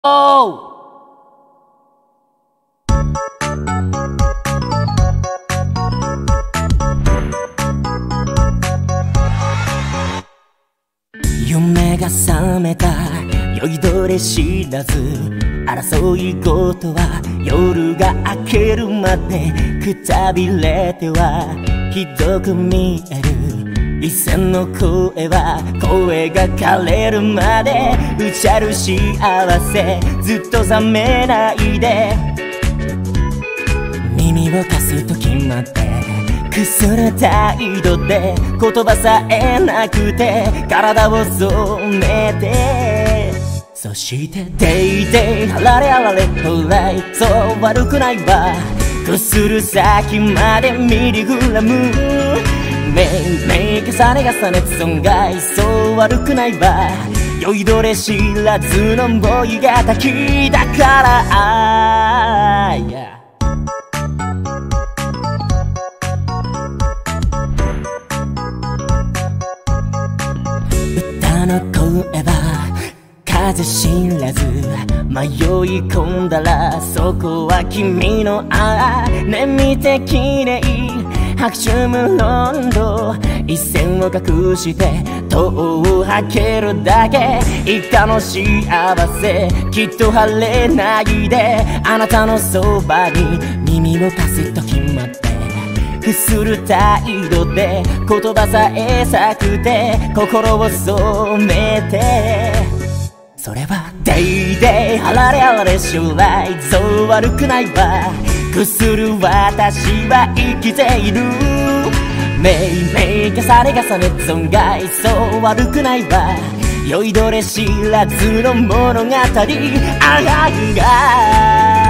お夢が覚めた酔いどれ知らず、争い事は夜が明けるまでくたびれてはひどく見える。一線の声は声が枯れるまでうちゃる幸せずっと覚めないで、耳を貸す時までくする態度で言葉さえなくて体を染めて、そしてデイデイあられあられほらそう悪くないわ、くする先までミリグラムめいめい重ね重ね損害そう悪くないわ、酔いどれ知らずのボイが滝だから歌の声は風知らず迷い込んだらそこは君のね見て綺麗拍手無論度一線を隠して戸を開けるだけ一家の幸せきっと晴れないで、あなたのそばに耳を貸す時までくする態度で言葉さえさくて心を染めて、それはデイデイあられあられ将来そう悪くないわ、くする私は生きているめいめい重ね重ね損害そう悪くないわ、酔いどれ知らずの物語あらが